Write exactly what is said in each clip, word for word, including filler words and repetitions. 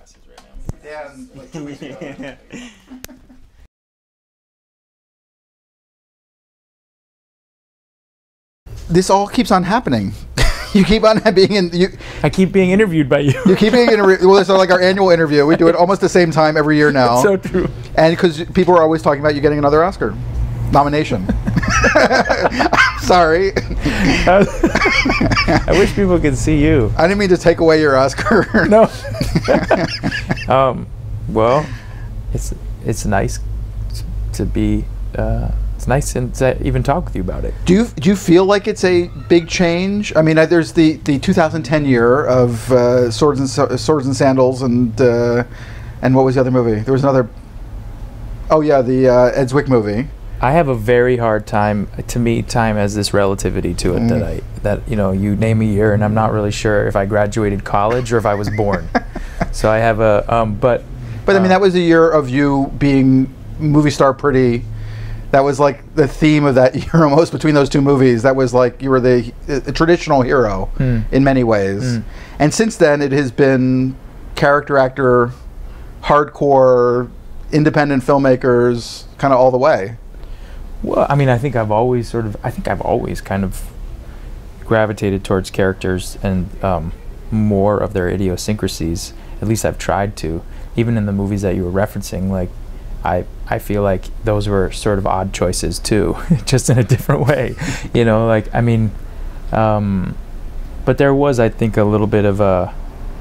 glasses right now. Yeah, like two weeks ago. This all keeps on happening. You keep on being in. You, I keep being interviewed by you. You keep being interviewed. Well, it's like our annual interview. We do it almost the same time every year now. It's so true. And because people are always talking about you getting another Oscar nomination. Sorry. I wish people could see you. I didn't mean to take away your Oscar. No. um, well, it's it's nice to be. Uh, It's nice to even talk with you about it. Do you do you feel like it's a big change? I mean, uh, there's the, the two thousand ten year of uh, swords and so swords and sandals, and uh, and what was the other movie? There was another. Oh yeah, the uh, Ed Zwick movie. I have a very hard time. To me, time has this relativity to it mm. that I that you know you name a year and I'm not really sure if I graduated college or if I was born. So I have a um, but. But I mean, uh, that was a year of you being movie star pretty. That was like the theme of that year almost between those two movies. That was like you were the uh, traditional hero mm. in many ways. Mm. And since then it has been character actor, hardcore, independent filmmakers, kind of all the way. Well, I mean, I think I've always sort of, I think I've always kind of gravitated towards characters and um, more of their idiosyncrasies. At least I've tried to. Even in the movies that you were referencing, like, I, I feel like those were sort of odd choices too, just in a different way, you know, like, I mean, um, but there was, I think, a little bit of a,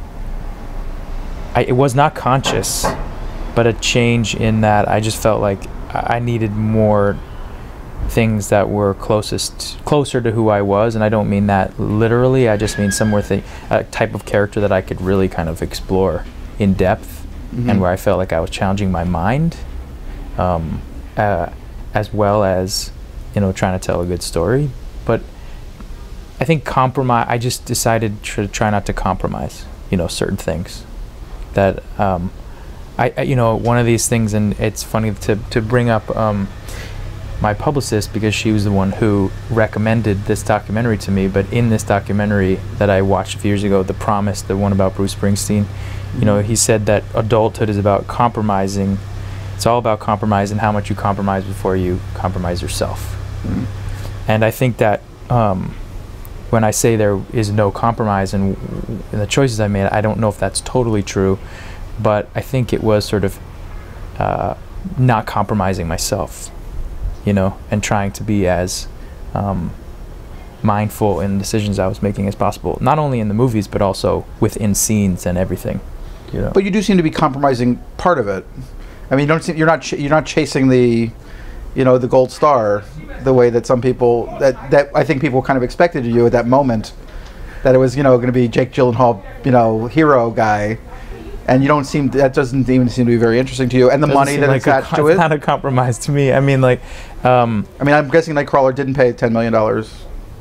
I, it was not conscious, but a change in that I just felt like I needed more things that were closest, closer to who I was, and I don't mean that literally, I just mean somewhere, th a type of character that I could really kind of explore in depth, mm-hmm. and where I felt like I was challenging my mind. Um, uh, as well as, you know, trying to tell a good story. But I think compromise, I just decided to try not to compromise, you know, certain things. That, um, I, I, you know, one of these things, and it's funny to, to bring up um, my publicist, because she was the one who recommended this documentary to me, but in this documentary that I watched a few years ago, The Promise, the one about Bruce Springsteen, you know, he said that adulthood is about compromising. It's all about compromise and how much you compromise before you compromise yourself. Mm-hmm. And I think that um, when I say there is no compromise in, in the choices I made, I don't know if that's totally true, but I think it was sort of uh, not compromising myself, you know, and trying to be as um, mindful in decisions I was making as possible, not only in the movies, but also within scenes and everything. You know? But you do seem to be compromising part of it. I mean, you don't. You're not. Ch you're not chasing the, you know, the gold star, the way that some people that that I think people kind of expected of you at that moment, that it was, you know, going to be Jake Gyllenhaal, you know, hero guy, and you don't seem. That doesn't even seem to be very interesting to you. And the Doesn't money that like attached a, to it. It's not a compromise to me. I mean, like, um, I mean, I'm guessing Nightcrawler didn't pay ten million dollars.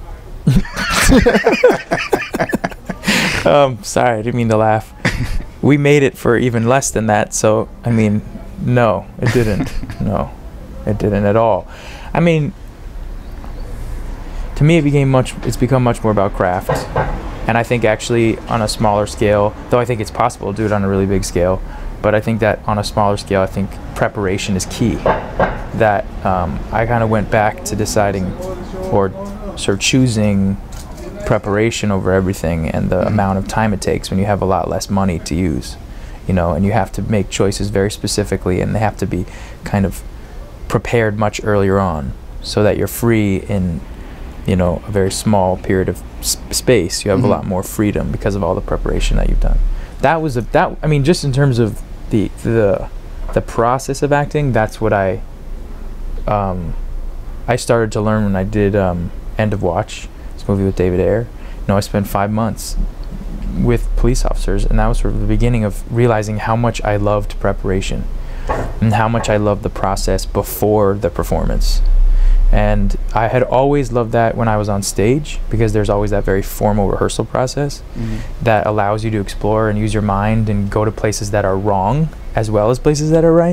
um, sorry, I didn't mean to laugh. We made it for even less than that. So I mean. No, it didn't. No, it didn't at all. I mean, to me, it became much. It's become much more about craft, and I think actually on a smaller scale, though I think it's possible to do it on a really big scale, but I think that on a smaller scale, I think preparation is key. That um, I kind of went back to deciding, or sort of choosing preparation over everything, and the mm-hmm. amount of time it takes when you have a lot less money to use. You know, and you have to make choices very specifically, and they have to be kind of prepared much earlier on, so that you're free in, you know, a very small period of sp space. You have mm-hmm. a lot more freedom because of all the preparation that you've done. That was a that. I mean, just in terms of the the the process of acting, that's what I um, I started to learn when I did um, End of Watch, this movie with David Ayer. You know, I spent five months with police officers, and that was sort of the beginning of realizing how much I loved preparation and how much I loved the process before the performance. And I had always loved that when I was on stage, because there's always that very formal rehearsal process mm-hmm. that allows you to explore and use your mind and go to places that are wrong as well as places that are right.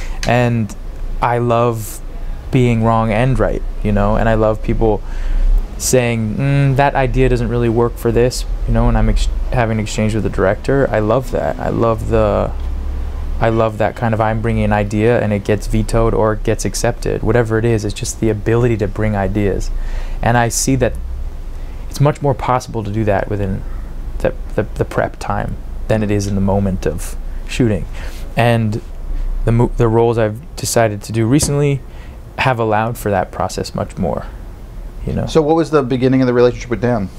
And I love being wrong and right, you know, and I love people saying mm, that idea doesn't really work for this, you know, and I'm ex- having an exchange with the director. I love that. I love the I love that kind of, I'm bringing an idea and it gets vetoed or it gets accepted. Whatever it is, it's just the ability to bring ideas. And I see that it's much more possible to do that within the, the, the prep time than it is in the moment of shooting. And the mo- the roles I've decided to do recently have allowed for that process much more, you know. So what was the beginning of the relationship with Dan?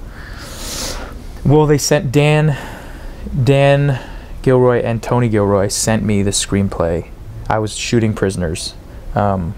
Well, they sent Dan, Dan Gilroy and Tony Gilroy sent me the screenplay. I was shooting Prisoners, um,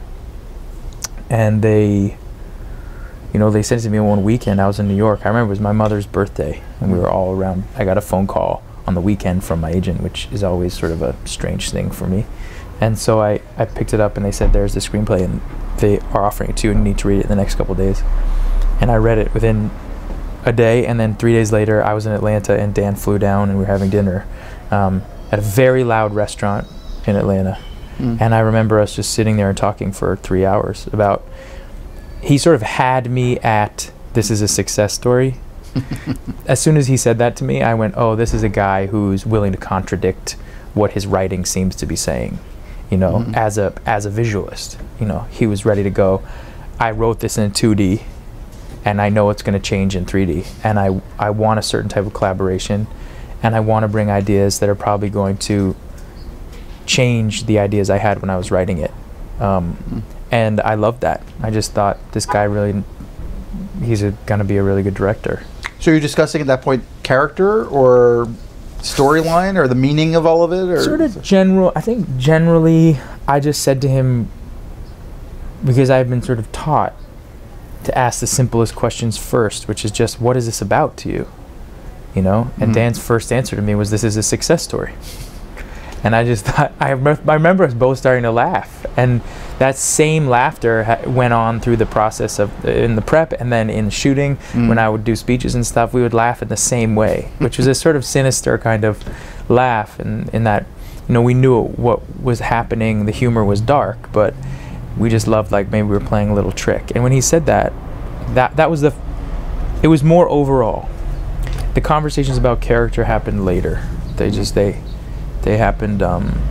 and they, you know, they sent it to me one weekend. I was in New York. I remember it was my mother's birthday, and we were all around. I got a phone call on the weekend from my agent, which is always sort of a strange thing for me. And so I, I picked it up, and they said, there's the screenplay, and they are offering it to you, and you need to read it in the next couple of days. And I read it within a day, and then three days later, I was in Atlanta, and Dan flew down, and we were having dinner um, at a very loud restaurant in Atlanta. Mm. And I remember us just sitting there and talking for three hours about, he sort of had me at, this is a success story. As soon as he said that to me, I went, oh, this is a guy who's willing to contradict what his writing seems to be saying. You know, mm-hmm. as a as a visualist, you know, he was ready to go. I wrote this in two D, and I know it's going to change in three D, and I I want a certain type of collaboration, and I want to bring ideas that are probably going to change the ideas I had when I was writing it, um, mm-hmm. and I loved that. I just thought this guy really, he's going to be a really good director. So you're discussing at that point character or storyline or the meaning of all of it, or sort of general. I think generally I just said to him, because I've been sort of taught to ask the simplest questions first, which is just, what is this about to you, you know? And mm-hmm. Dan's first answer to me was, this is a success story. And I just thought, I, rem- I remember us both starting to laugh, and that same laughter ha- went on through the process of uh, in the prep, and then in shooting, mm. when I would do speeches and stuff, we would laugh in the same way, which was a sort of sinister kind of laugh, and in that, you know, we knew what was happening, the humor was dark, but we just loved, like, maybe we were playing a little trick. And when he said that, that that was the, it was more overall. The conversations about character happened later. They just, they, they happened, um,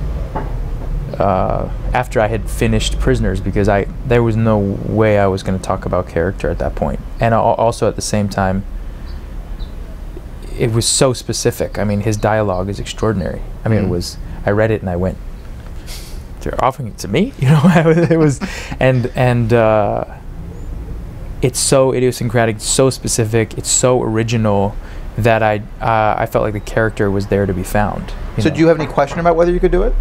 Uh, after I had finished Prisoners, because I there was no way I was going to talk about character at that point. And al- also at the same time, it was so specific. I mean, his dialogue is extraordinary. I mean, mm. it was, I read it and I went, they're offering it to me? You know, it was, and, and uh, it's so idiosyncratic, so specific, it's so original that I, uh, I felt like the character was there to be found. So know? do you have any question about whether you could do it?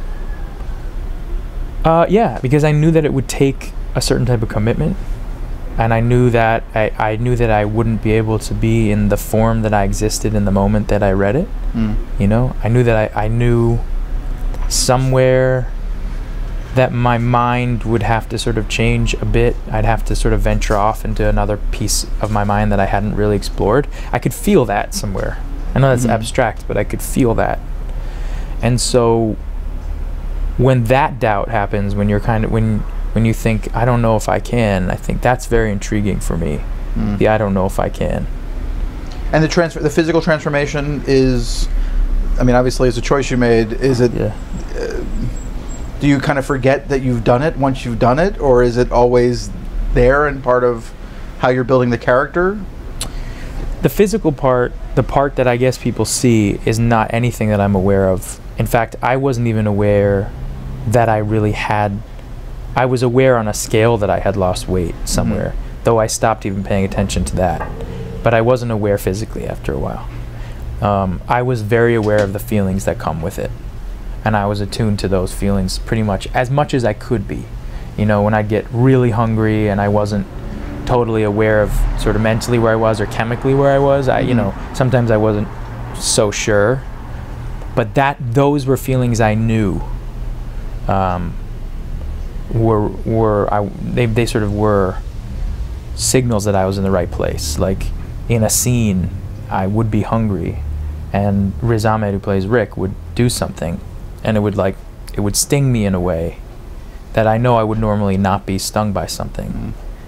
Uh, yeah, because I knew that it would take a certain type of commitment, and I knew that I, I knew that I wouldn't be able to be in the form that I existed in the moment that I read it. Mm. You know, I knew that I, I knew somewhere that my mind would have to sort of change a bit. I'd have to sort of venture off into another piece of my mind that I hadn't really explored. I could feel that somewhere. I know that's mm. abstract, but I could feel that. And so when that doubt happens, when you're kind of, when when you think, I don't know if I can, I think that's very intriguing for me. Mm. The I don't know if I can. And the transfer, the physical transformation is, I mean, obviously it's a choice you made. Is it, yeah. uh, do you kind of forget that you've done it once you've done it, or is it always there and part of how you're building the character? The physical part, the part that I guess people see, is not anything that I'm aware of. In fact, I wasn't even aware that I really had, I was aware on a scale that I had lost weight somewhere, mm-hmm. though I stopped even paying attention to that. But I wasn't aware physically after a while. Um, I was very aware of the feelings that come with it. And I was attuned to those feelings pretty much as much as I could be. You know, when I'd get really hungry and I wasn't totally aware of sort of mentally where I was or chemically where I was, I, mm-hmm. you know, sometimes I wasn't so sure. But that those were feelings I knew um, were were I they they sort of were signals that I was in the right place. Like in a scene, I would be hungry, and Riz Ahmed, who plays Rick, would do something, and it would like it would sting me in a way that I know I would normally not be stung by something, mm-hmm.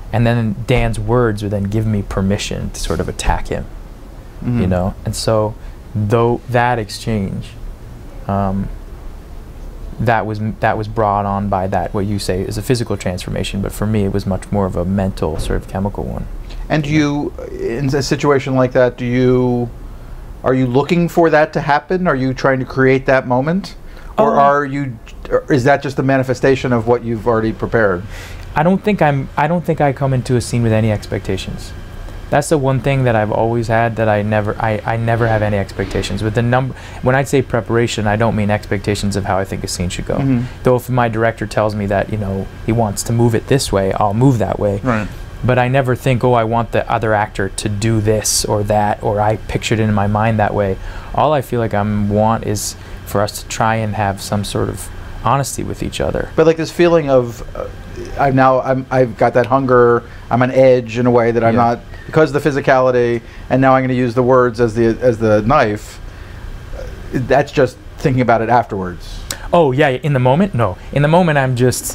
and then Dan's words would then give me permission to sort of attack him, mm-hmm. you know. And so, though that exchange, um, that was that was brought on by that what you say is a physical transformation, but for me it was much more of a mental sort of chemical one. And do you, in a situation like that, do you, are you looking for that to happen? Are you trying to create that moment, or Oh. are you, or is that just a manifestation of what you've already prepared? I don't think I'm. I don't think I come into a scene with any expectations. That's the one thing that I've always had, that I never. I, I never have any expectations. With the number, when I say preparation, I don't mean expectations of how I think a scene should go. Mm-hmm. Though if my director tells me that, you know, he wants to move it this way, I'll move that way. Right. But I never think, oh, I want the other actor to do this or that, or I pictured it in my mind that way. All I feel like I want is for us to try and have some sort of honesty with each other. But like this feeling of, uh, I've now, I'm, I've got that hunger, I'm on edge in a way that I'm Yeah. not, because of the physicality, and now I'm going to use the words as the as the knife. Uh, that's just thinking about it afterwards. Oh, yeah, in the moment? No. In the moment, I'm just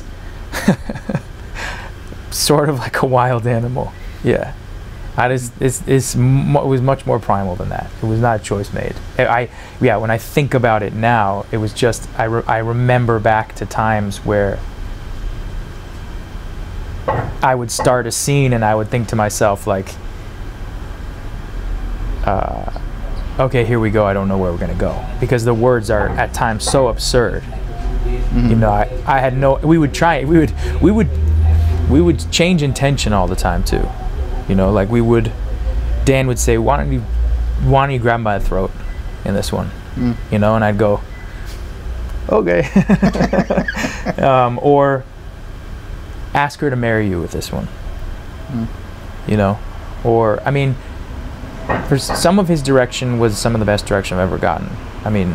sort of like a wild animal. Yeah. I just, it's, it's, mu- it was much more primal than that. It was not a choice made. I, I yeah, when I think about it now, it was just, I, re- I remember back to times where I would start a scene and I would think to myself, like, uh, okay, here we go, I don't know where we're going to go. Because the words are at times so absurd. Mm-hmm. You know, I, I had no, we would try, we would, we would, we would change intention all the time too. You know, like we would, Dan would say, why don't you, why don't you grab him by the throat in this one? Mm. You know, and I'd go, okay. um, or ask her to marry you with this one. Mm. You know, or, I mean, for some of his direction was some of the best direction I've ever gotten. I mean,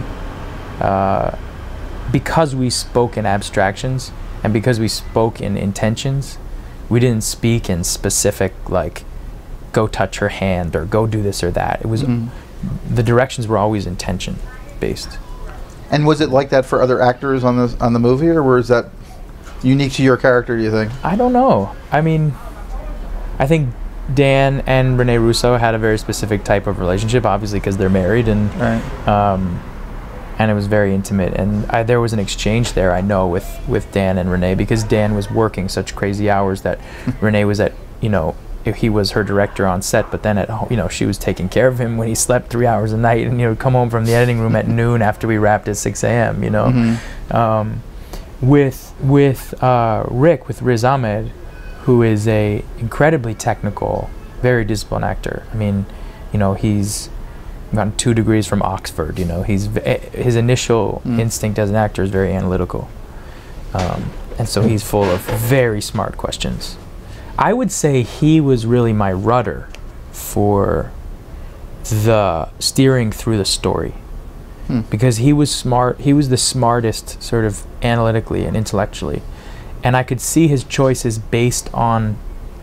uh, because we spoke in abstractions and because we spoke in intentions, we didn't speak in specific, like, go touch her hand or go do this or that. It was, mm. the directions were always intention based. And was it like that for other actors on the on the movie, or was that unique to your character, do you think? I don't know. I mean, I think Dan and Rene Russo had a very specific type of relationship, obviously because they're married, and right. um, and it was very intimate. And I, there was an exchange there, I know, with, with Dan and Rene, because Dan was working such crazy hours that Rene was at, you know, he was her director on set, but then at home, you know, she was taking care of him when he slept three hours a night, and, you know, come home from the editing room at noon after we wrapped at six a.m., you know. Mm-hmm. Um, with with uh, Rick, with Riz Ahmed, who is a incredibly technical, very disciplined actor. I mean, you know, he's gotten two degrees from Oxford. You know, he's v- his initial mm. instinct as an actor is very analytical, um, and so he's full of very smart questions. I would say he was really my rudder for the steering through the story, mm. because he was smart. He was the smartest, sort of analytically and intellectually. And I could see his choices based on,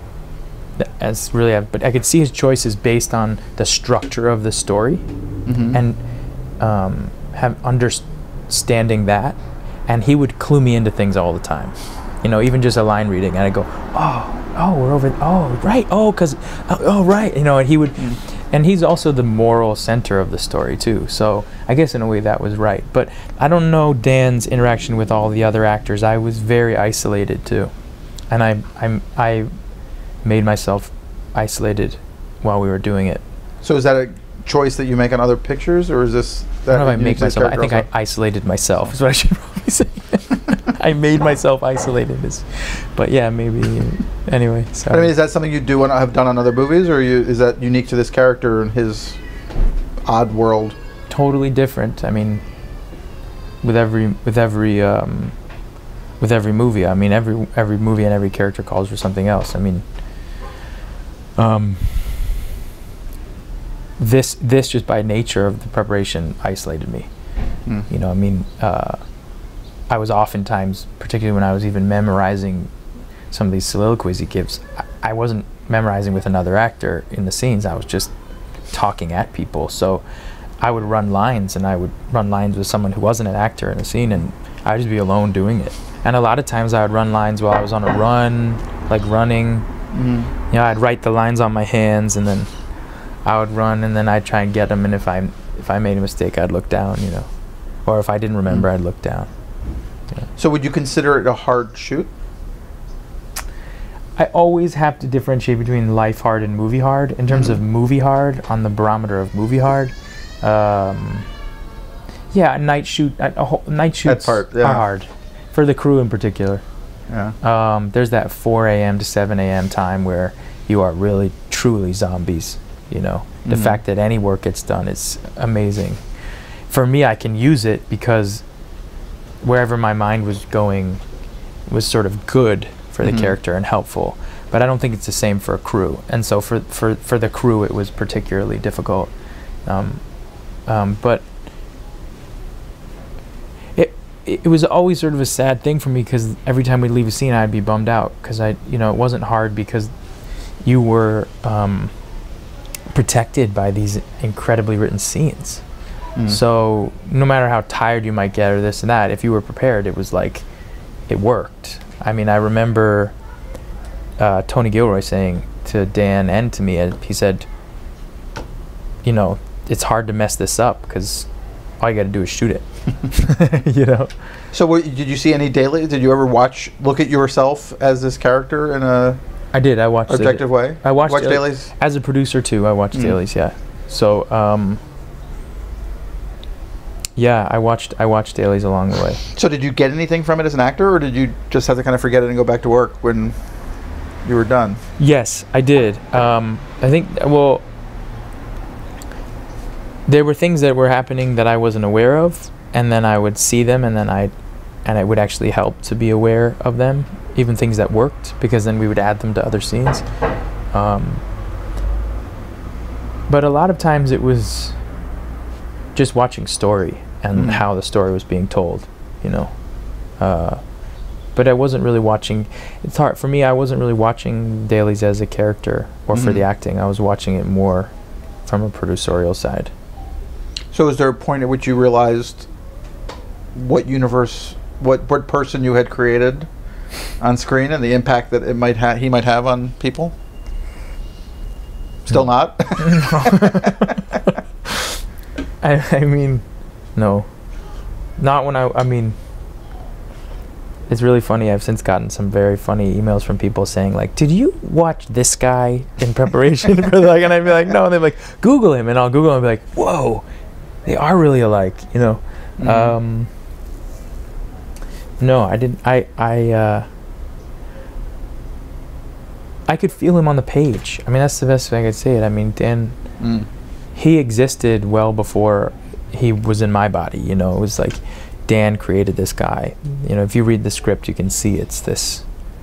the, as really, but I could see his choices based on the structure of the story, mm-hmm. and um, have understanding that. And he would clue me into things all the time, you know, even just a line reading, and I go, oh, oh, we're over, oh, right, oh, cause, oh, oh right, you know, and he would, mm. and he's also the moral center of the story too. So I guess in a way that was right. But I don't know Dan's interaction with all the other actors. I was very isolated too, and I I I made myself isolated while we were doing it. So is that a choice that you make on other pictures, or is this? That I don't know if I make myself. I think also? I isolated myself. Is what I should probably say. I made myself isolated. Is, but yeah, maybe. Anyway, sorry. But I mean, is that something you do and have done on other movies, or you, is that unique to this character and his odd world? Totally different. I mean, with every with every um, with every movie. I mean, every every movie and every character calls for something else. I mean, um, this this just by nature of the preparation isolated me. Mm. You know, I mean, uh, I was oftentimes, particularly when I was even memorizing some of these soliloquies he gives, I, I wasn't memorizing with another actor in the scenes. I was just talking at people. So I would run lines, and I would run lines with someone who wasn't an actor in the scene, and I'd just be alone doing it. And a lot of times I would run lines while I was on a run, like running, Mm. You know, I'd write the lines on my hands, and then I would run, and then I'd try and get them. And if I if I made a mistake, I'd look down. You know, or if I didn't remember, mm. I'd look down. Yeah. So would you consider it a hard shoot? I always have to differentiate between life hard and movie hard. In terms mm. of movie hard, on the barometer of movie hard, um, yeah, night shoot, a whole, night shoots part, yeah. are hard for the crew in particular. Yeah. Um, there's that four a m to seven a m time where you are really truly zombies. You know, the mm. fact that any work gets done is amazing. For me, I can use it because wherever my mind was going was sort of good for the mm-hmm. character and helpful, but I don't think it's the same for a crew. And so for for for the crew, it was particularly difficult. Um, um, but it it was always sort of a sad thing for me because every time we'd leave a scene, I'd be bummed out because I you know it wasn't hard because you were um, protected by these incredibly written scenes. Mm. So no matter how tired you might get or this and that, if you were prepared, it was like it worked. I mean, I remember uh, Tony Gilroy saying to Dan and to me, uh, he said, you know, it's hard to mess this up because all you got to do is shoot it. You know? So what, did you see any dailies? Did you ever watch, look at yourself as this character in a I did. I watched objective it. way? I watched watch it, dailies? As a producer, too, I watched mm. dailies, yeah. So, um... yeah, I watched I watched dailies along the way. So did you get anything from it as an actor, or did you just have to kind of forget it and go back to work when you were done? Yes, I did. Um, I think, well, there were things that were happening that I wasn't aware of, and then I would see them, and then I, and it would actually help to be aware of them, even things that worked, because then we would add them to other scenes. Um, but a lot of times it was just watching story and mm. how the story was being told, you know. Uh, but I wasn't really watching, it's hard, for me, I wasn't really watching dailies as a character or mm. for the acting. I was watching it more from a producerial side. So was there a point at which you realized what universe, what, what person you had created on screen and the impact that it might ha he might have on people? Still no. not? I, I mean, no. Not when I, I mean, it's really funny. I've since gotten some very funny emails from people saying, like, did you watch this guy in preparation for, like, and I'd be like, no. And they're like, Google him. And I'll Google him and be like, whoa, they are really alike, you know. Mm-hmm. Um, no, I didn't, I, I, uh, I could feel him on the page. I mean, that's the best way I could say it. I mean, Dan, mm. he existed well before he was in my body, you know. It was like Dan created this guy. You know, if you read the script, you can see it's this.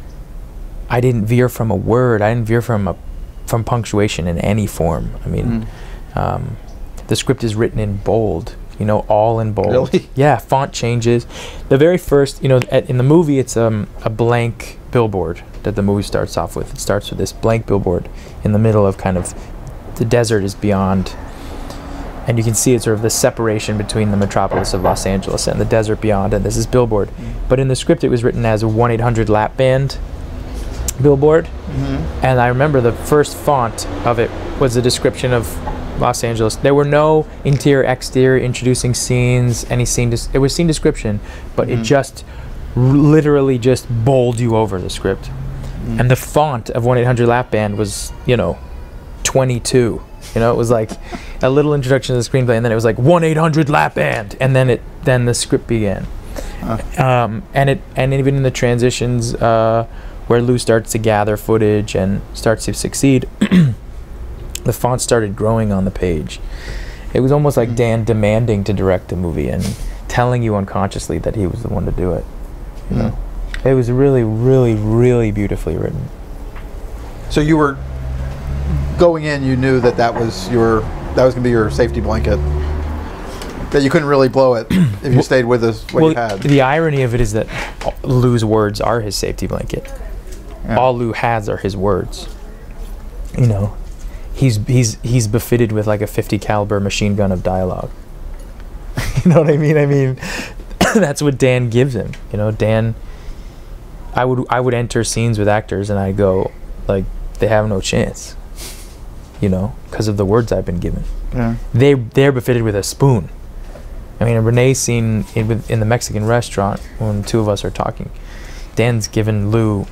I didn't veer from a word. I didn't veer from a from punctuation in any form. I mean, mm. um, the script is written in bold, you know, all in bold. Really? Yeah, font changes. The very first, you know, at, in the movie, it's um, a blank billboard that the movie starts off with. It starts with this blank billboard in the middle of kind of the desert is beyond, and you can see it's sort of the separation between the metropolis of Los Angeles and the desert beyond, and this is billboard. Mm. But in the script, it was written as a one eight hundred lap band billboard, mm-hmm. and I remember the first font of it was a description of Los Angeles. There were no interior, exterior, introducing scenes, any scene. It was scene description, but mm-hmm. it just r literally just bowled you over the script. Mm. And the font of one eight hundred lap band was, you know, twenty-two. You know, it was like a little introduction to the screenplay, and then it was like one eight hundred lap band, and then it then the script began. Uh. Um, and it and even in the transitions uh, where Lou starts to gather footage and starts to succeed, the font started growing on the page. It was almost like Dan demanding to direct the movie and telling you unconsciously that he was the one to do it. You mm. know, it was really, really, really beautifully written. So you were going in, you knew that that was your that was gonna be your safety blanket. That you couldn't really blow it if you stayed with us what well, you had. The irony of it is that Lou's words are his safety blanket. Yeah. All Lou has are his words. You know, he's he's he's befitted with like a fifty caliber machine gun of dialogue. You know what I mean? I mean, that's what Dan gives him. You know, Dan. I would I would enter scenes with actors and I go like, they have no chance. You know, because of the words I've been given. Yeah. They they're befitted with a spoon. I mean, Renee's scene in, in the Mexican restaurant when the two of us are talking, Dan's given Lou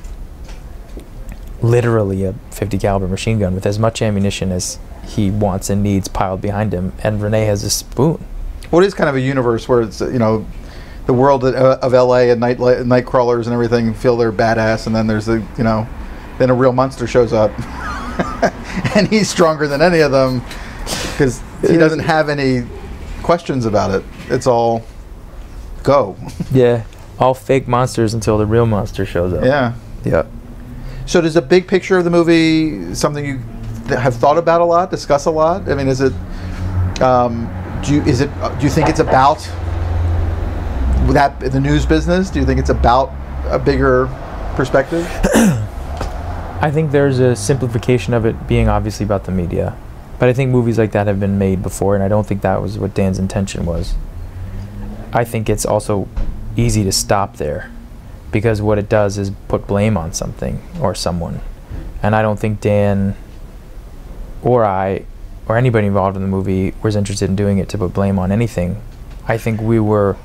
literally a fifty caliber machine gun with as much ammunition as he wants and needs piled behind him, and Renee has a spoon. Well, it is kind of a universe where it's, you know, the world of, of L A and night night crawlers and everything feel they're badass, and then there's a, you know, then a real monster shows up, and he's stronger than any of them because he doesn't have any questions about it. It's all go. Yeah, all fake monsters until the real monster shows up. Yeah. Yeah. So does the big picture of the movie something you th- have thought about a lot, discuss a lot? I mean, is it, um, do you, is it, uh, do you think it's about that, the news business? Do you think it's about a bigger perspective? I think there's a simplification of it being obviously about the media. But I think movies like that have been made before, and I don't think that was what Dan's intention was. I think it's also easy to stop there, because what it does is put blame on something or someone. And I don't think Dan or I or anybody involved in the movie was interested in doing it to put blame on anything. I think we were...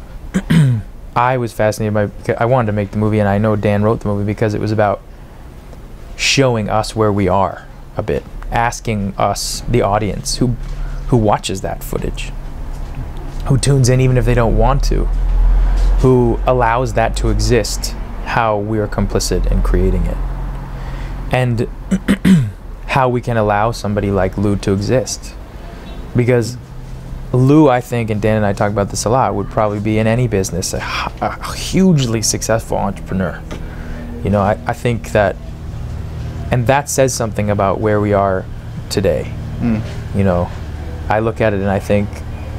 I was fascinated by... I wanted to make the movie, and I know Dan wrote the movie because it was about showing us where we are a bit. Asking us, the audience, who who watches that footage, who tunes in even if they don't want to, who allows that to exist, how we are complicit in creating it, and how we can allow somebody like Lou to exist. Because Lou, I think, and Dan and I talk about this a lot, would probably be in any business a, a hugely successful entrepreneur. You know, I, I think that, and that says something about where we are today. Mm. You know, I look at it and I think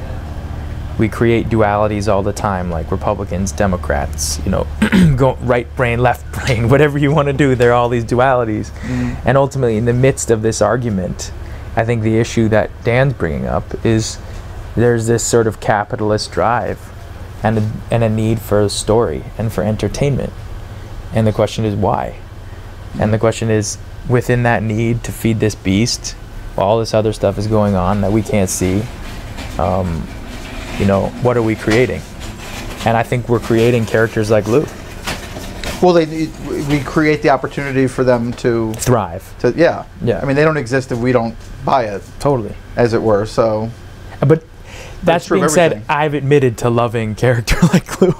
we create dualities all the time, like Republicans, Democrats, you know, go right brain, left brain, whatever you want to do, there are all these dualities. Mm. And ultimately, in the midst of this argument, I think the issue that Dan's bringing up is there's this sort of capitalist drive and a, and a need for a story and for entertainment. And the question is why? And the question is, within that need to feed this beast, while all this other stuff is going on that we can't see, um, you know, what are we creating? And I think we're creating characters like Lou. Well, they we create the opportunity for them to thrive. To, yeah. Yeah. I mean, they don't exist if we don't buy it. Totally. As it were, so. But that being said, I've admitted to loving character like Lou.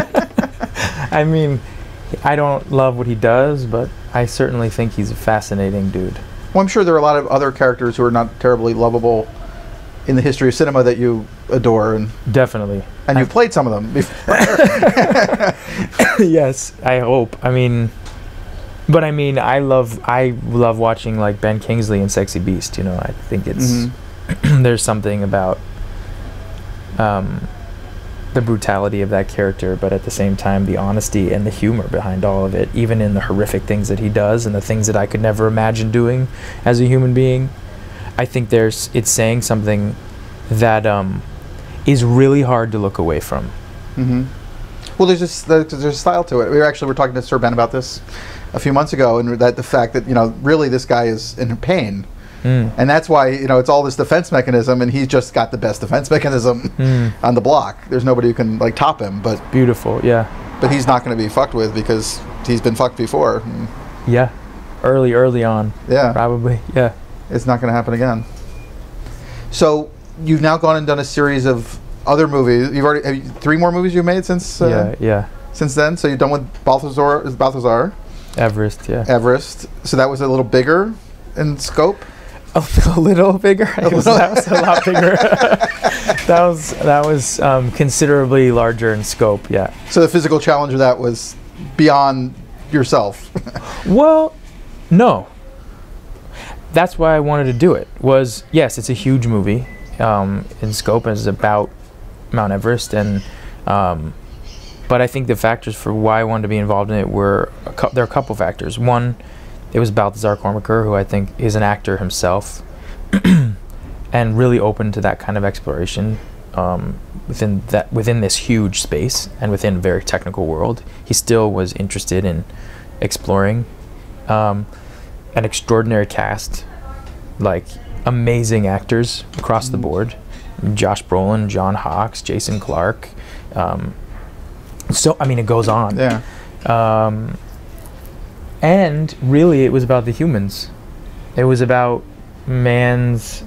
I mean, I don't love what he does, but I certainly think he's a fascinating dude. Well, I'm sure there are a lot of other characters who are not terribly lovable in the history of cinema that you adore. And definitely. And you've played some of them before. Yes, I hope. I mean, but I mean, I love I love watching like Ben Kingsley in Sexy Beast. You know, I think it's mm-hmm. there's something about um, the brutality of that character, but at the same time the honesty and the humor behind all of it, even in the horrific things that he does and the things that I could never imagine doing as a human being. I think there's it's saying something that um, is really hard to look away from. Mm-hmm. Well, there's just there's a style to it. We were actually were talking to Sir Ben about this a few months ago, and that the fact that, you know, really this guy is in pain. Mm. And that's why, you know, it's all this defense mechanism, and he's just got the best defense mechanism mm. on the block. There's nobody who can like top him. But beautiful, yeah. But he's not going to be fucked with because he's been fucked before. Yeah, early, early on. Yeah, probably. Yeah, it's not going to happen again. So you've now gone and done a series of other movies. You've already have you, three more movies you've made since. Uh, yeah, yeah. Since then, so you've done with Balthazar. Is Balthazar? Everest, yeah. Everest. So that was a little bigger in scope. A, a little bigger. It was, that was a lot bigger. that was that was um, considerably larger in scope. Yeah. So the physical challenge of that was beyond yourself. Well, no. That's why I wanted to do it. Was yes, it's a huge movie um, in scope, and it's about Mount Everest, and um, but I think the factors for why I wanted to be involved in it were a cu- there are a couple factors. One, it was Balthazar Kormaker, who I think is an actor himself, and really open to that kind of exploration um, within that within this huge space and within a very technical world. He still was interested in exploring, um, an extraordinary cast, like amazing actors across mm-hmm. the board. Josh Brolin, John Hawkes, Jason Clarke. Um, so, I mean, it goes on. Yeah. Um, and really, it was about the humans. It was about man's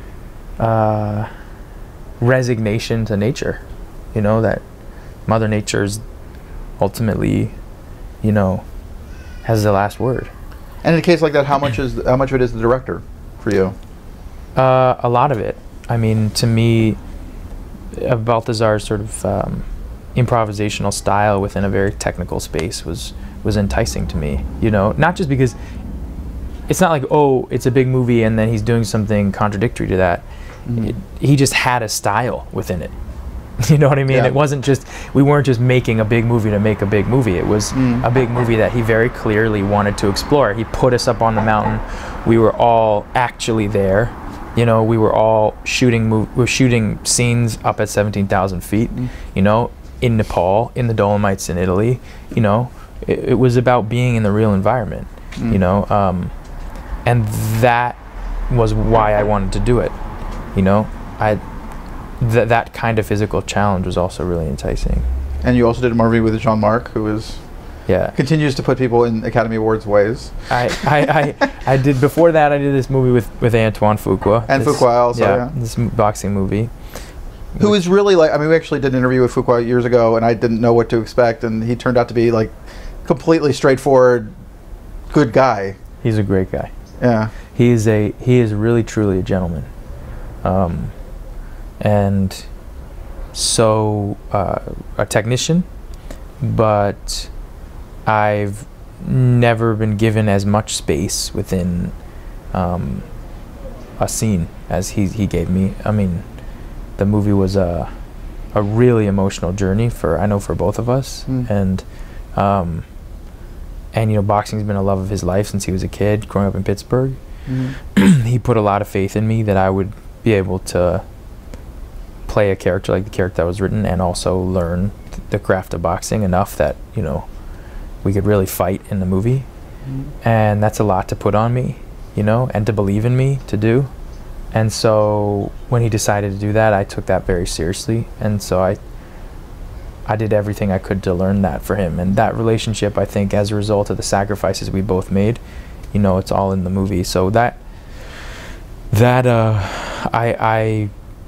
uh, resignation to nature. You know, that Mother Nature's ultimately, you know, has the last word. And in a case like that, how much is how much of it is the director for you? Uh, a lot of it. I mean, to me, uh, Balthazar's sort of um, improvisational style within a very technical space was was enticing to me. You know, not just because it's not like, oh, it's a big movie and then he's doing something contradictory to that. Mm. It, he just had a style within it. You know what I mean? Yeah. It wasn't just, we weren't just making a big movie to make a big movie. It was mm. a big movie that he very clearly wanted to explore. He put us up on the mountain. We were all actually there. You know, we were all shooting mov- we were shooting scenes up at seventeen thousand feet, mm. you know, in Nepal, in the Dolomites in Italy. You know, it, it was about being in the real environment, mm. you know, um, and that was why I wanted to do it. You know, I th- that kind of physical challenge was also really enticing. And you also did a movie with Jean-Marc, who is... Yeah. Continues to put people in Academy Awards ways. I, I, I, I did, before that, I did this movie with, with Antoine Fuqua. And this, Fuqua also, yeah, yeah. This m- boxing movie. Who is really like, I mean, we actually did an interview with Fuqua years ago, and I didn't know what to expect, and he turned out to be like completely straightforward, good guy. He's a great guy. Yeah. He is a, he is really, truly a gentleman. Um, and so, uh, a technician, but I've never been given as much space within um, a scene as he he gave me. I mean, the movie was a a really emotional journey for I know for both of us, mm. and um, and you know, boxing's been a love of his life since he was a kid, growing up in Pittsburgh. Mm. He put a lot of faith in me that I would be able to play a character like the character that was written, and also learn th- the craft of boxing enough that, you know, we could really fight in the movie. Mm-hmm. And that's a lot to put on me, you know, and to believe in me to do. And so when he decided to do that, I took that very seriously. And so I I did everything I could to learn that for him. And that relationship, I think, as a result of the sacrifices we both made, you know, it's all in the movie. So that that uh I I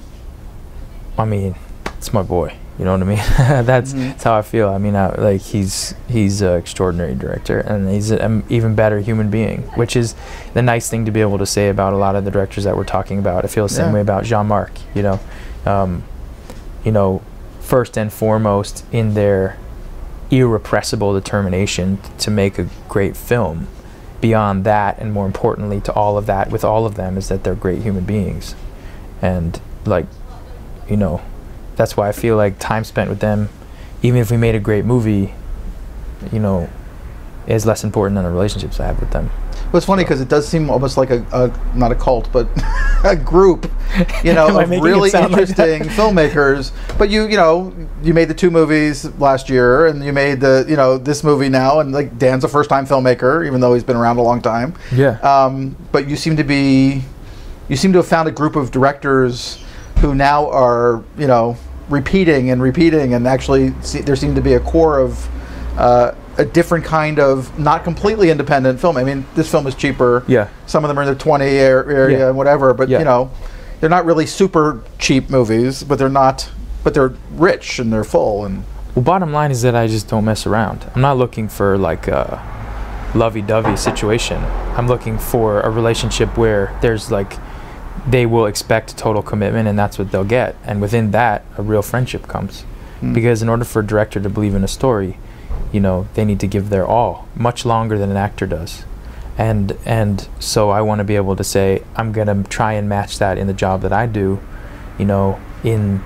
I mean, it's my boy. You know what I mean? that's, mm-hmm. that's how I feel. I mean, I, like he's he's an extraordinary director, and he's an even better human being, which is the nice thing to be able to say about a lot of the directors that we're talking about. I feel the same yeah. way about Jean-Marc. You know, um, you know, first and foremost in their irrepressible determination t- to make a great film. Beyond that, and more importantly to all of that, with all of them, is that they're great human beings, and like, you know. That's why I feel like time spent with them, even if we made a great movie, you know, is less important than the relationships I have with them. Well, it's funny because it does seem almost like a, a not a cult, but a group, you know, of really interesting like filmmakers. But you, you know, you made the two movies last year, and you made the, you know, this movie now, and like Dan's a first-time filmmaker, even though he's been around a long time. Yeah. Um, but you seem to be, you seem to have found a group of directors who now are, you know, repeating and repeating, and actually see, there seemed to be a core of uh, a different kind of not completely independent film. I mean, this film is cheaper. Yeah. Some of them are in the twenty area yeah. and whatever, but yeah. you know, they're not really super cheap movies, but they're not, but they're rich and they're full. And well, bottom line is that I just don't mess around. I'm not looking for like a lovey-dovey situation. I'm looking for a relationship where there's like, they will expect total commitment, and that's what they'll get. And within that, a real friendship comes. Mm. Because in order for a director to believe in a story, you know, they need to give their all, much longer than an actor does. And and so I want to be able to say, I'm going to try and match that in the job that I do, you know, in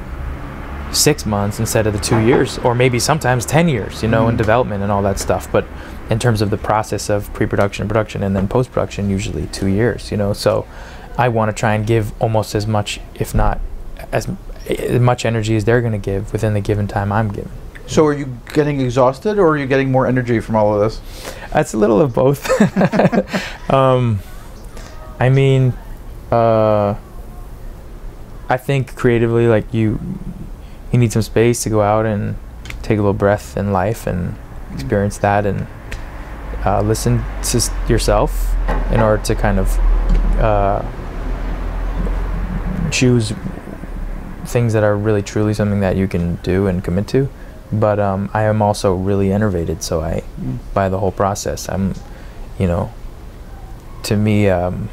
six months instead of the two years, or maybe sometimes ten years, you know, mm. in development and all that stuff. But in terms of the process of pre-production and production and then post-production, usually two years, you know, so I want to try and give almost as much, if not as, as much energy as they're going to give within the given time I'm given. So are you getting exhausted, or are you getting more energy from all of this? It's a little of both. um, I mean, uh, I think creatively, like you, you need some space to go out and take a little breath in life and experience that, and uh, listen to s- yourself in order to kind of uh, choose things that are really truly something that you can do and commit to. But um, I am also really enervated, so I, mm. by the whole process, I'm, you know, to me, um,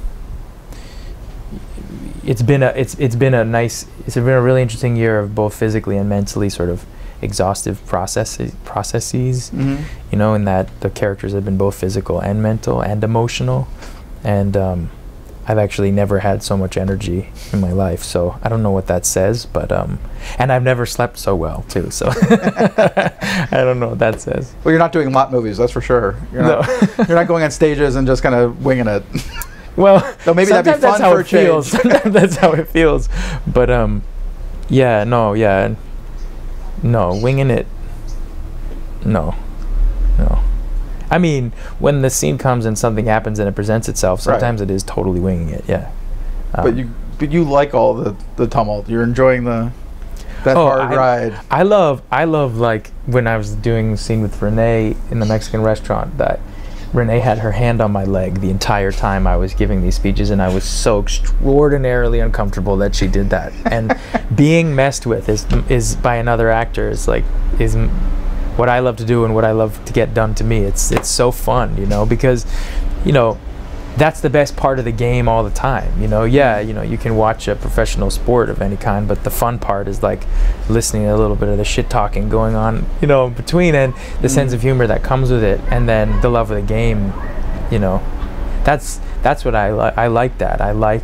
it's been a it's it's been a nice it's been a really interesting year of both physically and mentally sort of exhaustive processes processes. Mm-hmm. You know, in that the characters have been both physical and mental and emotional, and um, I've actually never had so much energy in my life. So I don't know what that says, but um, and I've never slept so well too. So I don't know what that says. Well, you're not doing lot movies, that's for sure. You're not, no. You're not going on stages and just kind of winging it. Well, so maybe that'd be fun that's how for it a change. feels. Sometimes that's how it feels. But um, yeah, no, yeah, no, winging it. No, no. I mean, when the scene comes and something happens and it presents itself, sometimes right. it is totally winging it. Yeah. Um, but you, but you like all the the tumult. You're enjoying the that oh, hard I, ride. I love, I love like when I was doing the scene with Renee in the Mexican restaurant, that Renee had her hand on my leg the entire time I was giving these speeches, and I was so extraordinarily uncomfortable that she did that. And being messed with is is by another actor is like is what I love to do and what I love to get done to me. It's it's so fun, you know, because, you know, that's the best part of the game all the time. You know, yeah, you know, you can watch a professional sport of any kind, but the fun part is like listening to a little bit of the shit talking going on, you know, between, and the mm. sense of humor that comes with it, and then the love of the game. You know, that's that's what I like. I like that. I like.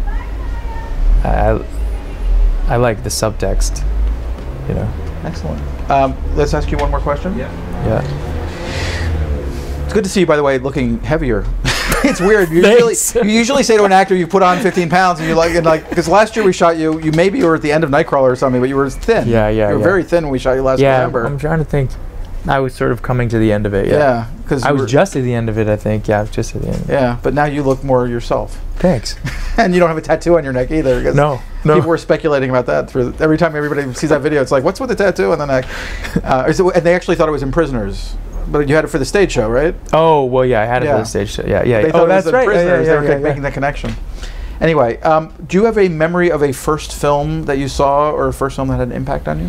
I I like the subtext. You know. Excellent. Um, let's ask you one more question. Yeah. Yeah. It's good to see you, by the way, looking heavier. It's weird. You usually, you usually say to an actor, you put on fifteen pounds, and you like, and like, because last year we shot you, you maybe you were at the end of Nightcrawler or something, but you were thin. Yeah, yeah. You were yeah. very thin when we shot you last yeah, November. I'm trying to think. I was sort of coming to the end of it. Yeah. Yeah, because I was were, just at the end of it. I think. Yeah, I was just at the end. Yeah, but now you look more yourself. Thanks. And you don't have a tattoo on your neck either. No, no. People were speculating about that. For every time everybody sees that video, it's like, what's with the tattoo on the neck? Uh, is it, and they actually thought it was in Prisoners. But you had it for the stage show, right? Oh, well, yeah, I had it yeah. for the stage show. Yeah, yeah. They oh, that's right. Prisoners. Yeah, yeah, yeah, they were yeah, yeah. making that connection. Anyway, um, do you have a memory of a first film that you saw, or a first film that had an impact on you?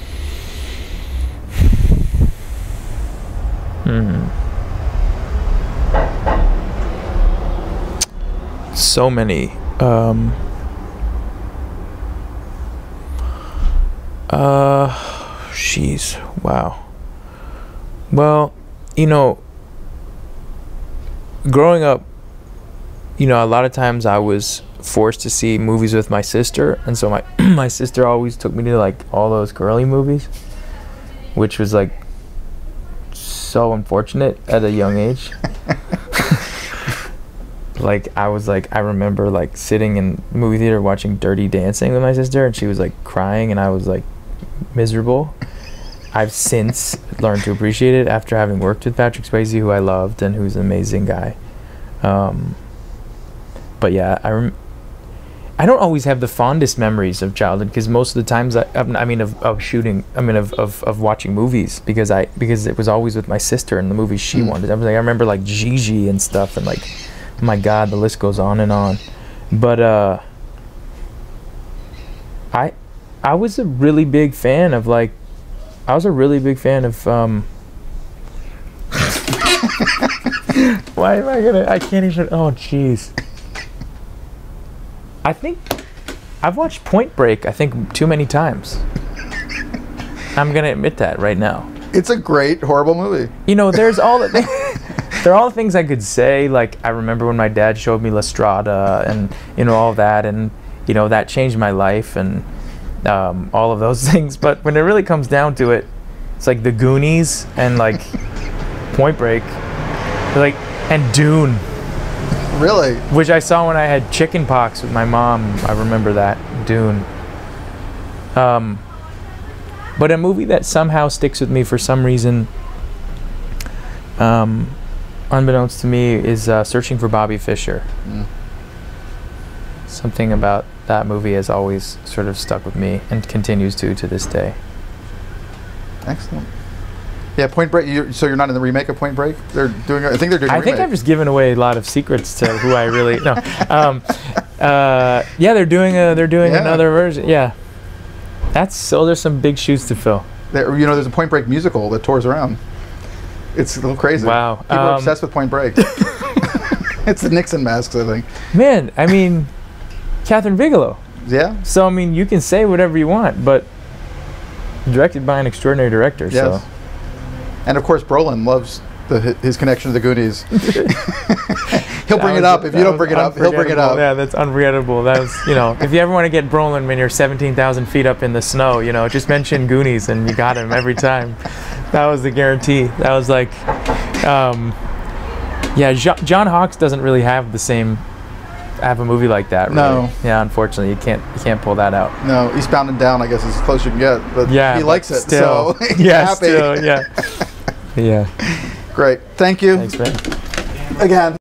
Hmm. So many. Um, uh, jeez. Wow. Well, you know, growing up, you know, a lot of times I was forced to see movies with my sister, and so my my sister always took me to like all those girly movies, which was like so unfortunate at a young age. Like I was like I remember like sitting in the movie theater watching Dirty Dancing with my sister, and she was like crying, and I was like miserable. I've since learned to appreciate it after having worked with Patrick Swayze, who I loved and who's an amazing guy. Um, but yeah, I rem- I don't always have the fondest memories of childhood, because most of the times I, I mean of, of shooting I mean of, of, of watching movies, because I because it was always with my sister and the movies she mm. wanted. I was like I remember like Gigi and stuff, and like oh my god, the list goes on and on. But uh, I I was a really big fan of like I was a really big fan of um why am I gonna I can't even oh jeez I think I've watched Point Break I think too many times. I'm gonna admit that right now. It's a great horrible movie. You know, there's all the things there are all the things I could say, like I remember when my dad showed me La Strada and you know all that, and you know that changed my life, and Um, all of those things, but when it really comes down to it, it's like The Goonies and like Point Break, like and Dune. Really? Which I saw when I had chicken pox with my mom. I remember that Dune. Um, But a movie that somehow sticks with me for some reason, um, unbeknownst to me, is uh, Searching for Bobby Fischer. Mm. Something about that movie has always sort of stuck with me and continues to to this day. Excellent. Yeah, Point Break. You're, so you're not in the remake of Point Break? They're doing. I think they're doing. A I remake. think I've just given away a lot of secrets to who I really no. Um, uh, yeah, they're doing a they're doing Yeah. another version. Yeah, that's so. There's some big shoes to fill. There, you know, there's a Point Break musical that tours around. It's a little crazy. Wow. People are Um, obsessed with Point Break. It's the Nixon masks, I think. Man, I mean, Catherine Bigelow. Yeah. So I mean, you can say whatever you want, but directed by an extraordinary director. Yes. So. And of course, Brolin loves the, his connection to the Goonies. He'll bring That it was- up. If that you don't was bring it up, he'll bring it unforgettable. up. Yeah, that's unforgettable. That was, you know, if you ever want to get Brolin when you're seventeen thousand feet up in the snow, you know, just mention Goonies and you got him every time. That was the guarantee. That was like, um, yeah, Jo- John Hawkes doesn't really have the same, have a movie like that. Really. No. Yeah, unfortunately, you can't, you can't pull that out. No, Eastbound and Down, I guess, is as close as you can get. But Yeah, he but likes it, still, so he's yeah, happy. still, yeah, yeah. Great. Thank you. Thanks, man. Again.